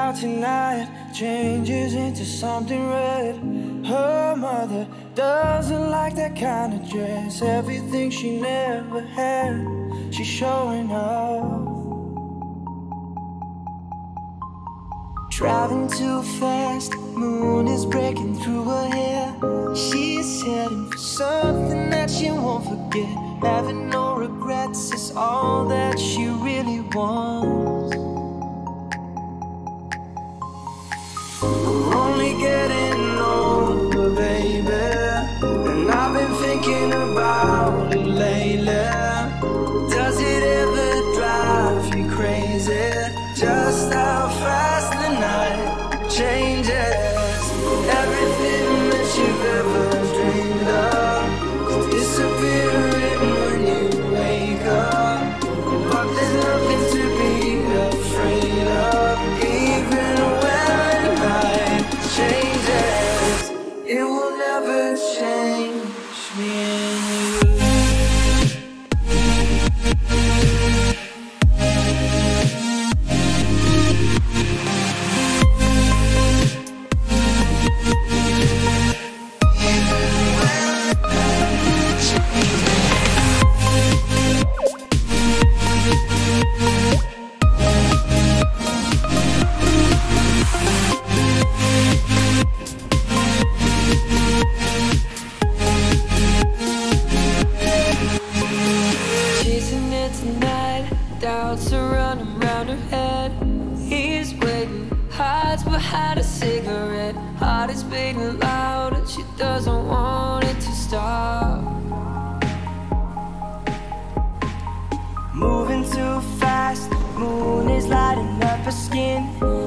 out tonight changes into something red. Her mother doesn't like that kind of dress. Everything she never had, she's showing off. Driving too fast, moon is breaking through her hair. She's heading for something that she won't forget. Having no regrets is all that she really wants. We're only getting older, baby, and I've been thinking about it lately. Does it ever drive you crazy? Just how fast the night changes. Everything that you've ever dreamed of is disappearing when you wake up. But there's nothing to be afraid of. Even when the night changes, it will never change me and you. Doubts are running round her head. He's waiting, hides behind a cigarette. Heart is beating loud and she doesn't want it to stop. Moving too fast, moon is lighting up her skin.